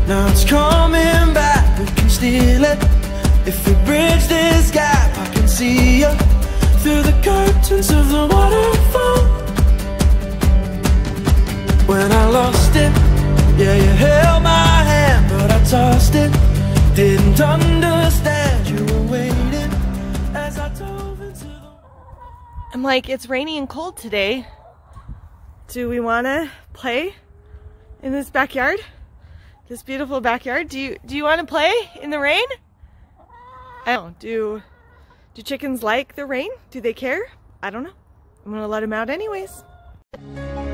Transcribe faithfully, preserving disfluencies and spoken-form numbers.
Now it's coming back, we can steal it. If we bridge this gap, I can see you through the curtains of the waterfall. When I lost it, yeah, you held my hand, but I tossed it. Didn't understand you were waiting as I dove into the... I'm like, it's rainy and cold today. Do we want to play in this backyard? This beautiful backyard? Do you do you want to play in the rain? I don't know. Do do chickens like the rain? Do they care? I don't know. I'm gonna let them out anyways.